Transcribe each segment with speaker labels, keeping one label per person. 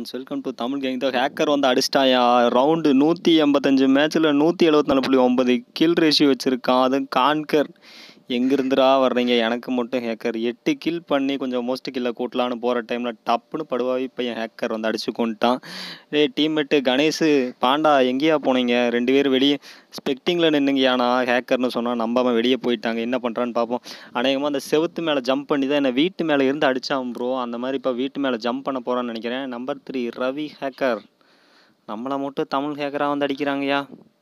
Speaker 1: Friends, welcome to Tamil gang. The hacker வந்து அடிச்சிட்டாயா. Round 185 மேட்ச்சில் 174.9 கில் ரேஷியோ வச்சுருக்கான். அதுவும் கான்கர். எங்கேருந்துடா வர்றீங்க? எனக்கு மட்டும் ஹேக்கர் 8 கில் பண்ணி கொஞ்சம் மோஸ்ட் கில்லை கூட்டலான்னு போகிற டைமில் டப்புன்னு படுவாவி பையன் ஹேக்கர் வந்து அடிச்சு கொண்டுட்டான். டீம்மேட்டு கணேஷு பாண்டா எங்கேயா போனீங்க? 2 பேரும் வெளியே ஸ்பெக்டிங்கில் நின்றுங்கயானா ஹேக்கர்னு சொன்னால் நம்பாமல் வெளியே போயிட்டாங்க. என்ன பண்ணுறான்னு பார்ப்போம். அநேகமாக அந்த செவுத்து மேலே ஜம்ப் பண்ணி தான் என்னை வீட்டு மேலே இருந்து அடித்தான் ப்ரோ. அந்த மாதிரி இப்போ வீட்டு மேலே ஜம்ப் பண்ண போகிறான்னு நினைக்கிறேன். Number 3 Ravi hacker. நம்மளை மட்டும் தமிழ் ஹேக்கராக வந்து அடிக்கிறாங்கய்யா.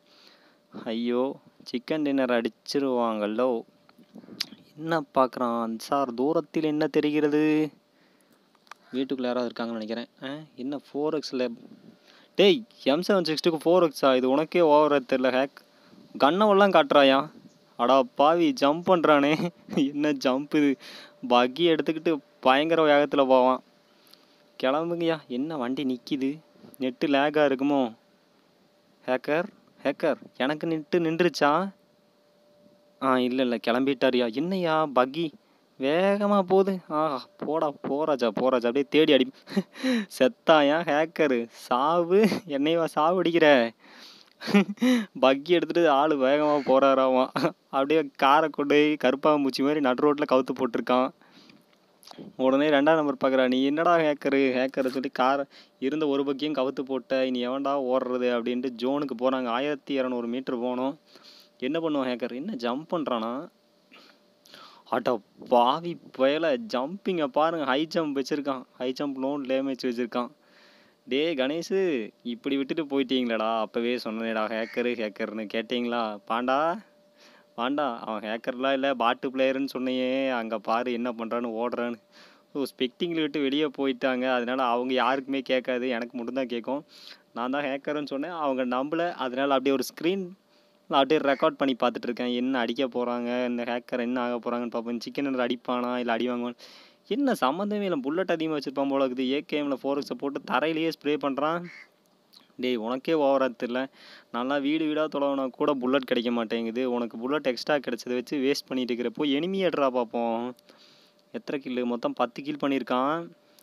Speaker 1: ஐயோ, சிக்கன் டின்னர் அடிச்சிருவாங்களோ. என்ன பார்க்குறான் சார்? தூரத்தில் என்ன தெரிகிறது? வீட்டுக்குள்ளே யாராவது இருக்காங்கன்னு நினைக்கிறேன். என்ன 4Xல டேய் M762க்கு 4Xா? இது உனக்கே ஓவரா தெரில. ஹேக் கன்னவெல்லாம் காட்டுறாயா? அடா பாவி, ஜம்ப் பண்ணுறானே. என்ன ஜம்ப் இது? பக்கி எடுத்துக்கிட்டு பயங்கர வேகத்தில் போவான். கிளம்புங்கய்யா. என்ன வண்டி நிற்கிது? நெட்டு லேக்காக இருக்குமோ? ஹேக்கர் ஹேக்கர் எனக்கு நெட்டு நின்றுச்சா? இல்லை கிளம்பிட்டாரியா. என்னையா பக்கி வேகமாக போகுது. போராஜா அப்படியே தேடி அடி. செத்தாயா ஹேக்கரு? சாவு என்னையவா சாவு அடிக்கிற? பக்கி எடுத்துகிட்டு ஆள் வேகமாக போகிறாராமா. அப்படியே காரை கொண்டு போய் கருப்பாம்பூச்சி மாதிரி நடு ரோட்டில் கவுத்து போட்டிருக்கான். உடனே 2ஆம் நம்பர் பார்க்குறா. நீ என்னடா ஹேக்கரை சொல்லி காரை இருந்த ஒரு பக்கியும் கவுத்து போட்ட, இனி எவன்டா ஓடுறது அப்படின்ட்டு ஜோனுக்கு போகிறாங்க. 1200 மீட்டர் போகணும். என்ன பண்ணுவான் ஹேக்கர்? என்ன ஜம்ப் பண்ணுறானா? அட்டா பாவி பயல, ஜம்பிங்கை பாருங்கள். ஹை ஜம்ப் வச்சுருக்கான். ஹை ஜம்ப் நோ டேமேஜ் வச்சுருக்கான். டே கணேஷு, இப்படி விட்டுட்டு போயிட்டீங்களடா. அப்போவே சொன்னேடா ஹேக்கர்னு கேட்டிங்களா? பாண்டா அவன் ஹேக்கர்லாம் இல்லை, பாட்டு பிளேயருன்னு சொன்னையே. அங்கே பாரு என்ன பண்ணுறான்னு, ஓடுறான்னு. ஸ்பெக்டிங்கில் விட்டு வெளியே போயிட்டாங்க. அதனால் அவங்க யாருக்குமே கேட்காது, எனக்கு மட்டும்தான் கேட்கும். நான் தான் ஹேக்கர்னு சொன்னேன், அவங்க நம்பலை. அதனால் அப்படியே ஒரு ஸ்க்ரீன் அப்படியே ரெக்கார்ட் பண்ணி பார்த்துட்ருக்கேன். என்ன அடிக்க போகிறாங்க, இந்த ஹேக்கர் என்ன ஆக போகிறாங்கன்னு பார்ப்போம். சிக்கன் அடிப்பானா இல்லை அடி வாங்குவான்? என்ன சம்மந்தமே இல்லை, புல்லட் அதிகமாக வச்சுருப்பான் போல இருக்குது. AKMல 4Xை போட்டு தரையிலேயே ஸ்ப்ரே பண்ணுறான். டேய் உனக்கே ஓவராக தெரியல. நல்லா வீடாக தொலைவனா கூட புல்லட் கிடைக்க மாட்டேங்குது. உனக்கு புல்லட் எக்ஸ்ட்ரா கிடைச்சதை வச்சு வேஸ்ட் பண்ணிட்டு இருக்கிறப்போ எனிமி ஏடுறா பார்ப்போம். எத்தனை கில்லு? மொத்தம் 10 கில் பண்ணியிருக்கான்.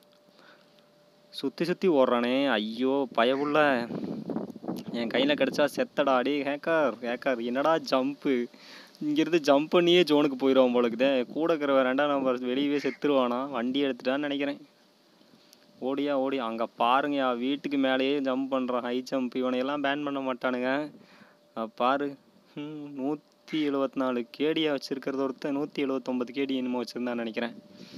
Speaker 1: சுற்றி ஓடுறானே. ஐயோ பயவுள்ள, என் கையில் கிடச்சா செத்தடா. அடி ஹேக்கர் என்னடா ஜம்ப்பு? இங்கேருந்து ஜம்ப் பண்ணியே ஜோனுக்கு போயிடுவான் போலக்குதே. கூட இருக்கிற 2ஆம் நம்பர் வெளியவே செத்துருவானா? வண்டி எடுத்துட்டான்னு நினைக்கிறேன். ஓடி அங்கே பாருங்கயா, வீட்டுக்கு மேலேயே ஜம்ப் பண்ணுறான். High jump. இவனையெல்லாம் பேன் பண்ண மாட்டானுங்க. பாரு, 174 கேடியாக வச்சுருக்கிறது ஒருத்தன் 179 கேடி என்னமோ வச்சுருந்தான்னு நினைக்கிறேன்.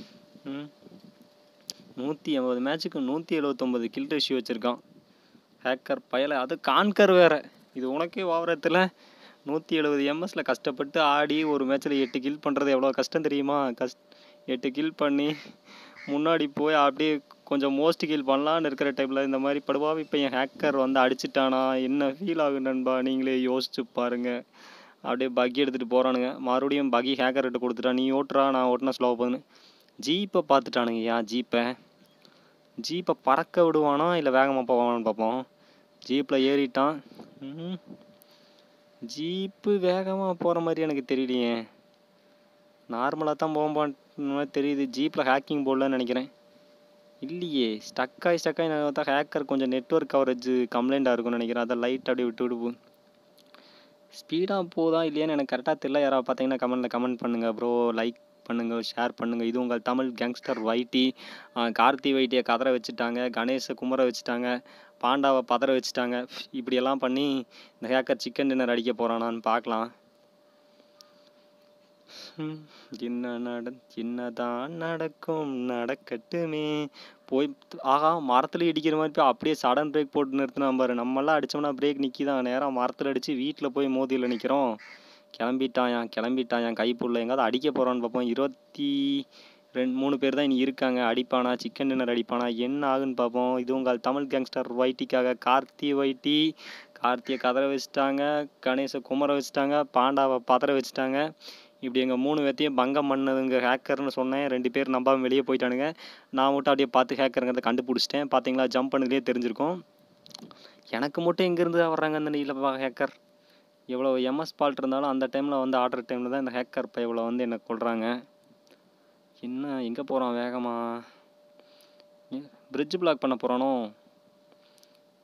Speaker 1: 180 மேட்ச்சுக்கு 179 கில் ரேஷியோ வச்சுருக்கான் ஹேக்கர் பயலை. அது கான்கர் வேறு. இது உனக்கே ஓவரத்தில் 170 MS கஷ்டப்பட்டு ஆடி ஒரு மேட்ச்சில் 8 கில் பண்ணுறது எவ்வளோ கஷ்டம் தெரியுமா? 8 கில் பண்ணி முன்னாடி போய் அப்படியே கொஞ்சம் மோஸ்ட் கில் பண்ணலான்னு இருக்கிற டைமில் இந்த மாதிரி படுவாவி இப்போ என் ஹேக்கர் வந்து அடிச்சிட்டானா என்ன ஃபீல் ஆகும் நண்பா? நீங்களே யோசிச்சு பாருங்கள். அப்படியே பக்கி எடுத்துகிட்டு போகிறானுங்க. மறுபடியும் பக்கி ஹேக்கர்கிட்ட கொடுத்துட்டா. நீ ஓட்டுறா, நான் ஓட்டினா ஸ்லோவாக போகுதுன்னு. ஜீப்பை பார்த்துட்டானுங்கய்யா. ஜீப்பை பறக்க விடுவானா இல்லை வேகமாக போவானான்னு பார்ப்போம். ஜீப்பில் ஏறிட்டான். ஜீப்பு வேகமாக போகிற மாதிரி எனக்கு தெரியலையே. நார்மலாக தான் போகும்போது தெரியுது. ஜீப்பில் ஹேக்கிங் போடலன்னு நினைக்கிறேன். இல்லையே, ஸ்டக்காகி நான் பார்த்தா ஹேக்கர் கொஞ்சம் நெட்வொர்க் கவரேஜ் கம்ப்ளைண்ட்டாக இருக்கும்னு நினைக்கிறேன். அதை லைட் அப்படியே விட்டு ஸ்பீடாக போதா இல்லையான்னு எனக்கு கரெக்டாக தெரியல. யாராவது பார்த்தீங்கன்னா கமெண்ட் பண்ணுங்கள் ப்ரோ. லைக் பண்ணுங்கள், ஷேர் பண்ணுங்கள். இது உங்கள் தமிழ் கேங்ஸ்டர் வைட்டி. கார்த்தி வைட்டியை கதற வச்சுட்டாங்க, கணேஷை குமர வச்சுட்டாங்க, பாண்டாவை பதற வச்சுட்டாங்க. இப்படியெல்லாம் பண்ணி இந்த ஹேக்கர் சிக்கன் டின்னர் அடிக்க போகிறானான்னு பார்க்கலாம். என்னதான் நடக்கும் நடக்கட்டுமே. போய் மரத்தில் இடிக்கிற மாதிரி போய் அப்படியே சடன் பிரேக் போட்டு நிறுத்தினா பாரு. நம்மளாம் அடித்தோம்னா பிரேக் நிற்கிதான். நேராக மரத்தில் அடித்து வீட்டில் போய் மோதியில் நிற்கிறோம். கிளம்பிட்டான் கைப்புள்ள. எங்காவது அடிக்க போகிறான்னு பார்ப்போம். 23 பேர் தான் இனி இருக்காங்க. அடிப்பானா? சிக்கன் டின்னர் அடிப்பானா? என்ன ஆகுன்னு பார்ப்போம். இது உங்கள் தமிழ் கேங்ஸ்டர் வைட்டிக்காக கார்த்தி வைட்டி. கார்த்தியை கதற வச்சுட்டாங்க, கணேஷை குமர வச்சுட்டாங்க, பாண்டாவை பதற வச்சுட்டாங்க. இப்படி எங்கள் 3 பேர்த்தையும் பங்கம் பண்ணதுங்க ஹேக்கர்னு சொன்னேன். 2 பேர் நம்பாமல் வெளியே போயிட்டானுங்க. நான் மட்டும் அப்படியே பார்த்து ஹேக்கருங்கிறத கண்டுபிடிச்சிட்டேன். பார்த்தீங்களா, ஜம்ப் பண்ணதுலேயே தெரிஞ்சிருக்கும். எனக்கு மட்டும் எங்கேருந்து வர்றாங்க அந்த நீல ஹேக்கர்? எவ்வளோ MS ஃபால்ட் இருந்தாலும் அந்த டைமில் வந்து ஆடுற டைமில் தான் இந்த ஹேக்கர் இப்போ இவ்வளோ வந்து என்னை கொள்கிறாங்க. என்ன எங்கே போகிறான் வேகமாக? பிரிட்ஜ் பிளாக் பண்ண போகிறானோ?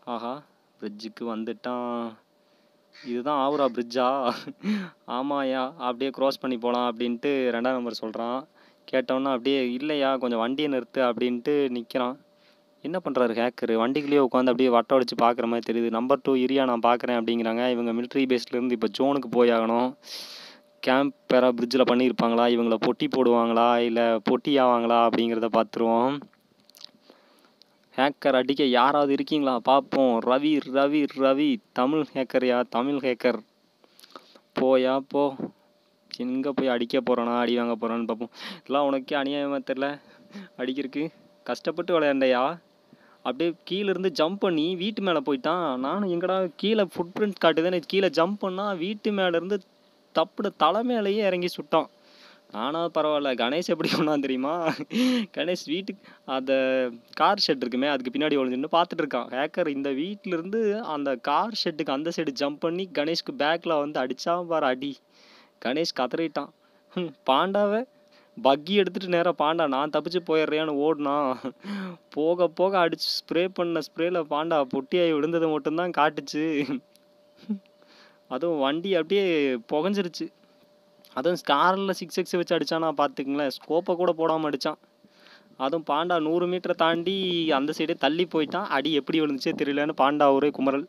Speaker 1: ஆஹா, பிரிட்ஜுக்கு வந்துட்டான். இதுதான் ஆவுரா பிரிட்ஜா? ஆமாயா, அப்படியே க்ராஸ் பண்ணி போகலாம் அப்படின்ட்டு 2ஆம் நம்பர் சொல்கிறான். கேட்டோன்னா அப்படியே இல்லையா கொஞ்சம் வண்டியை நிறுத்து அப்படின்ட்டு நிற்கிறான். என்ன பண்ணுறாரு ஹேக்கரு? வண்டிக்குள்ளேயே உட்காந்து அப்படியே வட்டம் அடிச்சு பார்க்குற மாதிரி தெரியுது. நம்பர் 2 இரியா நான் பார்க்குறேன் அப்படிங்கிறாங்க. இவங்க மிலிட்ரி பேஸ்லேருந்து இப்போ ஜோனுக்கு போய் ஆகணும். கேம்ப் வேறு பிரிட்ஜில் பண்ணியிருப்பாங்களா, இவங்கள பொட்டி போடுவாங்களா இல்லை பொட்டி ஆவாங்களா அப்படிங்கிறத பார்த்துருவோம். ஹேக்கர் அடிக்க யாராவது இருக்கீங்களா பார்ப்போம். ரவி ரவி ரவி தமிழ் ஹேக்கர்யா, தமிழ் ஹேக்கர். போயா போ, எங்கே போய் அடிக்க போகிறானா அடி வாங்க போகிறான்னு பார்ப்போம். இதெல்லாம் உனக்கே அநியாயமாக தெரில, அடிக்கிறதுக்கு கஷ்டப்பட்டு விளையாண்டையா. அப்படியே கீழேருந்து ஜம்ப் பண்ணி வீட்டு மேலே போயிட்டான். நானும் எங்கடா கீழே ஃபுட் பிரிண்ட் காட்டுதுன்னு கீழே ஜம்ப் பண்ணால் வீட்டு மேலேருந்து தப்புட தலை மேலேயே இறங்கி சுட்டான். நானா பரவாயில்ல, கணேஷ் எப்படி ஒன்றான் தெரியுமா? கணேஷ் வீட்டுக்கு அந்த கார் ஷெட் இருக்குமே அதுக்கு பின்னாடி ஒழிஞ்சுன்னு பார்த்துட்டு இருக்கான். ஹேக்கர் இந்த வீட்டிலேருந்து அந்த கார் ஷெட்டுக்கு அந்த சைடு ஜம்ப் பண்ணி கணேஷ்க்கு பேக்கில் வந்து அடித்தான் பாரு அடி. கணேஷ் கதறிட்டான். பாண்டாவை பக்கி எடுத்துகிட்டு நேராக பாண்டா நான் தப்பிச்சு போயிடுறேன்னு ஓடினான். போக போக அடிச்சு ஸ்ப்ரே பண்ண ஸ்ப்ரேல பாண்டா பொட்டியாகி விழுந்தது மட்டும்தான் காட்டுச்சு. அதுவும் வண்டி அப்படியே புகஞ்சிருச்சு. அதுவும் ஸ்காரில் 6x வச்சு அடித்தானா பார்த்துக்குங்களேன். ஸ்கோப்பை கூட போடாமல் அடித்தான். அதுவும் பாண்டா 100 மீட்டரை தாண்டி அந்த சைடே தள்ளி போயிட்டான். அடி எப்படி விழுந்துச்சே தெரியலன்னு பாண்டா ஒரே குமரல்.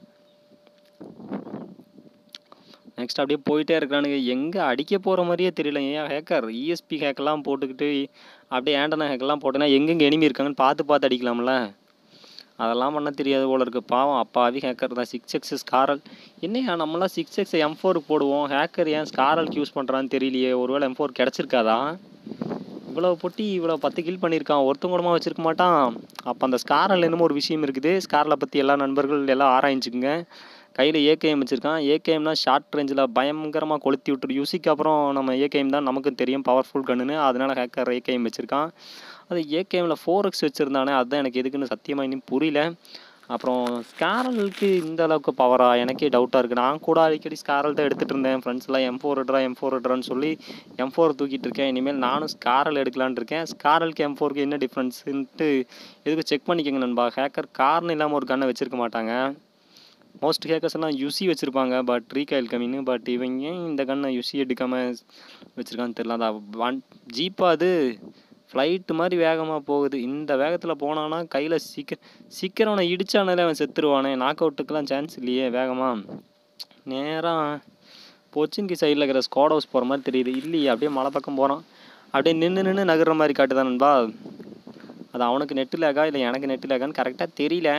Speaker 1: நெக்ஸ்ட் அப்படியே போயிட்டே இருக்கிறானுங்க. எங்கே அடிக்க போகிற மாதிரியே தெரியல. ஏன் ஹேக்கர் இஎஸ்பி ஹேக்கெல்லாம் போட்டுக்கிட்டு அப்படியே ஆண்டனா ஹேக்கெல்லாம் போட்டோன்னா எங்கெங்கே எனிமி இருக்காங்கன்னு பார்த்து அடிக்கலாம்ல. அதெல்லாம் பண்ண தெரியாது போல இருக்குது. பாவம் அப்பாவி ஹேக்கர் தான். 6x ஸ்காரல் என்னையா நம்மளாம் 6x M4 போடுவோம். ஹேக்கர் ஏன் ஸ்காரலுக்கு யூஸ் பண்ணுறான்னு தெரியலையே. ஒருவேளை M4 கிடச்சிருக்காதா? இவ்வளோ பொட்டி இவ்வளோ 10 கில் பண்ணியிருக்கான், ஒருத்தவங்கூடமா வச்சுருக்க மாட்டான். அப்போ அந்த ஸ்காரல் என்னமோ ஒரு விஷயம் இருக்குது. ஸ்காரில் பற்றி எல்லா நண்பர்கள் எல்லாம் ஆராய்ச்சிக்குங்க. கையில் ஏகேஎம் வச்சுருக்கான். ஏகேஎம்னா ஷார்ட் ரேஞ்சில் பயங்கரமாக கொளுத்தி விட்டுரு. யூசிக்கு அப்புறம் நம்ம ஏகேஎம் தான் நமக்கும் தெரியும் பவர்ஃபுல் கன்னுன்னு. அதனால் ஹேக்கர் ஏகேஎம் வச்சுருக்கான். அது ஏகேஎம்மில் 4x வச்சுருந்தானே, அதுதான் எனக்கு எதுக்குன்னு சத்தியமாக இன்னும் புரியல. அப்புறம் ஸ்காரலுக்கு இந்த அளவுக்கு பவரா எனக்கே டவுட்டாக இருக்குது. நான் கூட அடிக்கடி ஸ்காரல் தான் எடுத்துகிட்டு இருந்தேன். ஃப்ரெண்ட்ஸ்லாம் M4 எடுறான்னு சொல்லி M4 தூக்கிட்டு இருக்கேன். இனிமேல் நானும் ஸ்காரல் எடுக்கலான்னு இருக்கேன். ஸ்காரலுக்கு M4க்கு என்ன டிஃப்ரென்ஸுன்ட்டு எதுக்கு செக் பண்ணிக்கோங்க நண்பா. ஹேக்கர் காரணம் இல்லாமல் ஒரு கன்னை வச்சுருக்க மாட்டாங்க. மோஸ்ட் ஹேக்கர்ஸ் எல்லாம் யுசி வச்சுருப்பாங்க, பட் ரீகாயில் கம்மின்னு. பட் இவங்க இந்த கன்னை யுசி எடுக்காமல் வச்சுருக்கான்னு தெரியல. அது ஜீப்பாக அது ஃப்ளைட்டு மாதிரி வேகமாக போகுது. இந்த வேகத்தில் போனான்னா கையில் சீக்கிரம் அவனை இடித்தானாலே அவன் செத்துருவானே. நாக் அவுட்டுக்கெலாம் சான்ஸ் இல்லையே. வேகமாக நேராக பொச்சின்கி சைடில் இருக்கிற ஸ்குவாட் ஹவுஸ் போகிற மாதிரி தெரியுது. இல்லையே, அப்படியே மலை பக்கம் போகிறான். அப்படியே நின்று நகர்ற மாதிரி காட்டுதான் நண்பா. அது அவனுக்கு நெட்டு லேகா இல்லை எனக்கு நெட்டு லேகான்னு கரெக்டாக தெரியல.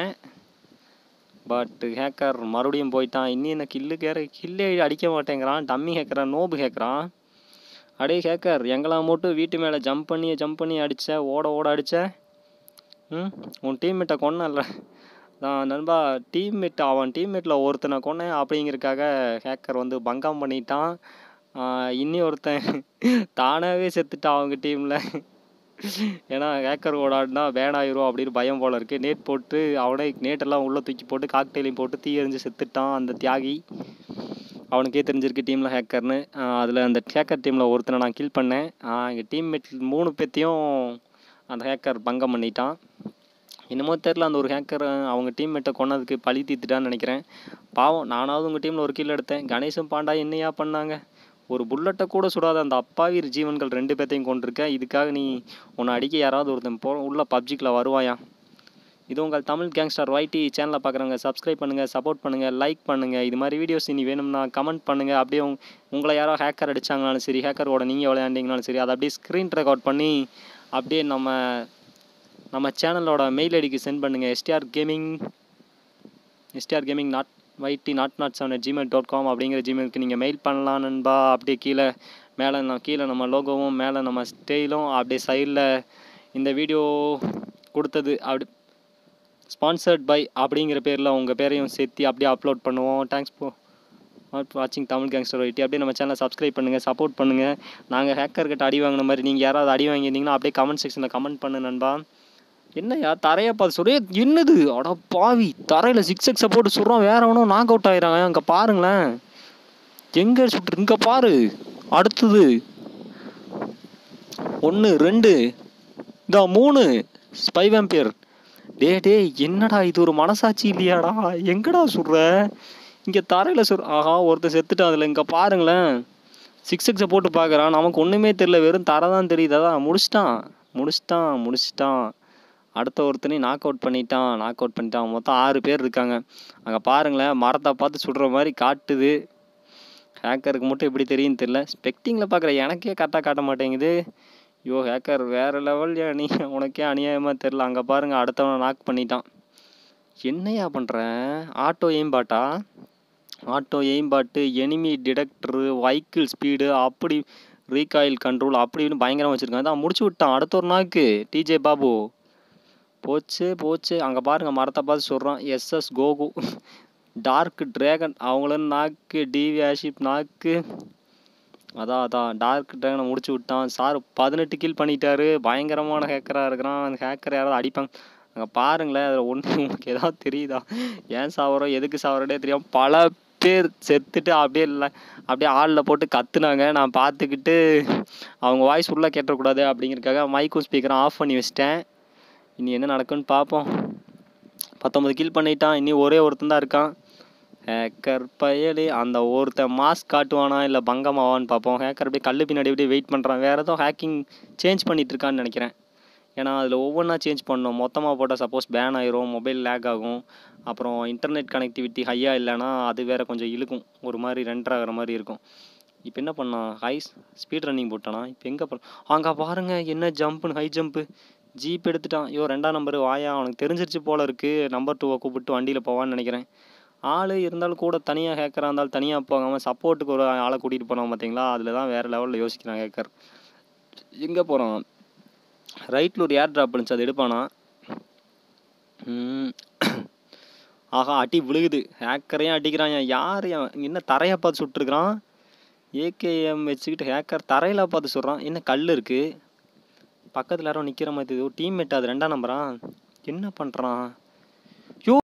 Speaker 1: பட் ஹேக்கர் மறுபடியும் போயிட்டான். இன்னும் என்ன கில்லே அடிக்க மாட்டேங்கிறான். டம்மி ஹேக்கரான், நோபு ஹேக்கரான். அடே ஹேக்கர், எங்கெல்லாம் மட்டும் வீட்டு மேலே ஜம்ப் பண்ணி அடித்த ஓட அடித்த. உன் டீம்மேட்டை கொன்னல நான் நண்பா. அவன் டீம்மேட்டில் ஒருத்தனை கொன்னேன் அப்படிங்கிறதுக்காக ஹேக்கர் வந்து பங்கம் பண்ணிட்டான். இன்னி ஒருத்தன் தானாகவே செத்துட்டான் அவங்க டீமில். ஏன்னா ஹேக்கர் ஓடாடினா பேன் ஆயிரும் அப்படின்னு பயம் போல் இருக்குது. நேட் போட்டு அவனே நேட்டெல்லாம் உள்ளே தூக்கி போட்டு காக்டெயிலையும் போட்டு தீ எறிஞ்சு செத்துட்டான் அந்த தியாகி. அவனுக்கே தெரிஞ்சிருக்கு டீமில் ஹேக்கர்னு. அதில் அந்த ஹேக்கர் டீமில் ஒருத்தனை நான் கில் பண்ணேன். எங்கள் டீம்மேட் 3 பேர்த்தையும் அந்த ஹேக்கர் பங்கம் பண்ணிட்டான். என்னமோ தெரில, அந்த ஒரு ஹேக்கர் அவங்க டீம்மேட்டை கொன்னதுக்கு பழி தீர்த்துட்டான்னு நினைக்கிறேன். பாவம், நானாவது உங்கள் டீமில் ஒரு கில் எடுத்தேன். கணேஷும் பாண்டா என்னையா பண்ணாங்க. ஒரு புல்லட்டை கூட சுடாத அந்த அப்பாவி ஜீவன்கள் 2 பேர்த்தையும் கொண்டிருக்க. இதுக்காக நீ உன்னை அடிக்க யாராவது ஒருத்தன் உள்ள பப்ஜிக்கில் வருவாயா? இது உங்கள் தமிழ் கேங்ஸ்டர் YT சேனலை பார்க்குறவங்க சப்ஸ்கிரைப் பண்ணுங்கள், சப்போர்ட் பண்ணுங்கள், லைக் பண்ணுங்கள். இது மாதிரி வீடியோஸ் இனி வேணும்னா கமெண்ட் பண்ணுங்கள். அப்படியே உங்களை யாரோ ஹேக்கர் அடித்தாங்கனாலும் சரி, ஹேக்கரோட நீங்கள் விளையாண்டிங்கனாலும் சரி, அதை அப்படியே ஸ்க்ரீன் ரெக்கார்ட் பண்ணி அப்படியே நம்ம சேனலோட மெயில் ஐடிக்கு சென்ட் பண்ணுங்கள். strgaming.yt.7@gmail.com அப்படிங்கிற ஜிமெயிலுக்கு நீங்கள் மெயில் பண்ணலாம் நண்பா. அப்படியே கீழே நம்ம லோகோவும் மேலே நம்ம ஸ்டைலும் அப்படியே சைடில் இந்த வீடியோ கொடுத்தது அப்படி ஸ்பான்சர்ட் பை அப்படிங்கிற பேரில் உங்கள் பேரையும் சேர்த்து அப்படியே அப்லோட் பண்ணுவோம். தேங்க்ஸ் ஃபார் வாட்சிங் தமிழ் கேங்ஸ்டர் YT. அப்படியே நம்ம சேனலை சப்ஸ்கிரைப் பண்ணுங்கள், சப்போர்ட் பண்ணுங்கள். நாங்கள் ஹேக்கர்கிட்ட அடி வாங்கின மாதிரி நீங்கள் யாராவது அடி வாங்கியிருந்தீங்கன்னா அப்படியே கமெண்ட் செக்ஷனில் கமெண்ட் பண்ணு நண்பா. என்னையா தரையை பார்த்து சொல்கிறே என்னது? அட பாவி, தரையில் 6x போட்டு சொல்கிறோம், வேற ஒன்றும் நாக் அவுட் ஆகிறாங்க. அங்கே பாருங்களேன், எங்கே சுட்டு இங்கே பாரு. அடுத்தது 1 2 3 ஸ்பை வேம்பியர் டேய் என்னடா இது ஒரு மனசாட்சி இல்லையாடா? எங்கடா சுடுற? இங்கே தரையில் ஆஹா ஒருத்தர் செத்துட்டான் அதில். இங்கே பாருங்களேன், 6 போட்டு பார்க்குறான். நமக்கு ஒன்றுமே தெரியல, வெறும் தரை தான் தெரியுது. அதான் முடிச்சிட்டான். அடுத்த ஒருத்தனையும் நாக் அவுட் பண்ணிட்டான். மொத்தம் 6 பேர் இருக்காங்க. அங்கே பாருங்களேன், மரத்தை பார்த்து சுடுற மாதிரி காட்டுது. ஹேக்கருக்கு மட்டும் எப்படி தெரியும்னு தெரியல. ஸ்பெக்டிங்கில் பார்க்குற எனக்கே கரெக்டாக காட்ட மாட்டேங்குது. ஐயோ ஹேக்கர் வேறு லெவல். நீ உனக்கே அநியாயமாக தெரில. அங்கே பாருங்கள், அடுத்தவனை நாக் பண்ணிட்டான். என்னையா பண்ணுறேன்? Auto aim bot, enemy detector, vehicle speed, அப்படி ரீகாயில் கண்ட்ரோல் அப்படின்னு பயங்கரமாக வச்சுருக்காங்க. அதான் முடிச்சு விட்டான். அடுத்த ஒரு நாக்கு டிஜே பாபு. போச்சு. அங்கே பாருங்கள், மரத்தை பார்த்து சொல்கிறான். எஸ்எஸ் கோகு, டார்க் டிராகன் அவங்களும் நாக்கு, டிவி ஆஷிப் நாக்கு. அதான் டார்க் டிராகனை முடிச்சு விட்டான். சார் 18 கில் பண்ணிட்டாரு. பயங்கரமான ஹேக்கராக இருக்கிறான். அந்த ஹேக்கர் யாராவது அடிப்பாங்க. அங்கே பாருங்களேன், அதில் ஒன்று உங்களுக்கு ஏதாவது தெரியுதா? ஏன் சாவறோம், எதுக்கு சாவறதே தெரியாம பல பேர் செத்துட்டு அப்படியே ஆளில் போட்டு கத்துனாங்க. நான் பார்த்துக்கிட்டு அவங்க வாய்ஸ் உள்ளே கேட்டக்கூடாது அப்படிங்கிறதுக்காக மைக்கும் ஸ்பீக்கரும் ஆஃப் பண்ணி வச்சிட்டேன். இனி என்ன நடக்குன்னு பார்ப்போம். 19 கில் பண்ணிட்டான். இனி ஒரே ஒருத்தன் தான் இருக்கான். ஹேக்கர் பயலே, அந்த ஒருத்தன் மாஸ்க் காட்டுவானா இல்லை பங்கமாவான்னு பார்ப்போம். ஹேக்கர் அப்படியே கல் பின்னாடி அப்படியே வெயிட் பண்ணுறான். வேறு ஏதோ ஹேக்கிங் சேஞ்ச் பண்ணிகிட்டு இருக்கான்னு நினைக்கிறேன். ஏன்னா அதில் ஒவ்வொன்றா சேஞ்ச் பண்ணணும். மொத்தமாக போட்டால் சப்போஸ் பேன் ஆயிரும், மொபைல் லேக் ஆகும். அப்புறம் இன்டர்நெட் கனெக்டிவிட்டி ஹையாக இல்லைன்னா அது வேறு கொஞ்சம் இழுக்கும், ஒரு மாதிரி ரெண்டர் ஆகிற மாதிரி இருக்கும். இப்போ என்ன பண்ணான்? ஸ்பீட் ரன்னிங் போட்டானா? இப்போ எங்கே அங்கே பாருங்கள், என்ன ஜம்ப்புன்னு, ஹை ஜம்ப்பு. ஜீப் எடுத்துட்டான். 2ஆம் நம்பரு வாயா, அவனுக்கு தெரிஞ்சிருச்சு போல இருக்குது. நம்பர் 2 கூப்பிட்டு வண்டியில் போவான்னு நினைக்கிறேன். ஆள் இருந்தாலும் கூட தனியாக ஹேக்கராக இருந்தாலும் தனியாக போகாமல் சப்போர்ட்டுக்கு ஒரு ஆளை கூட்டிகிட்டு போனோம் பார்த்தீங்களா? அதில் தான் வேறு லெவலில் யோசிக்கிறான் ஹேக்கர். எங்கே போகிறான்? ரைட்டில் ஒரு ஏர் ட்ராப் இருந்துச்சு, அது எடுப்பானா? ஆஹா, அடி விழுகுது. ஹேக்கரையும் அடிக்கிறான். யார் என்ன தரையை பார்த்து சுட்டுருக்குறான்? ஏகேஎம் வச்சுக்கிட்டு ஹேக்கர் தரையில் பார்த்து சுடுறான். என்ன கல் இருக்குது பக்கத்தில், யாரோ நிற்கிற மாதிரி. டீம்மேட் அது 2ஆம் நம்பரா? என்ன பண்ணுறான்?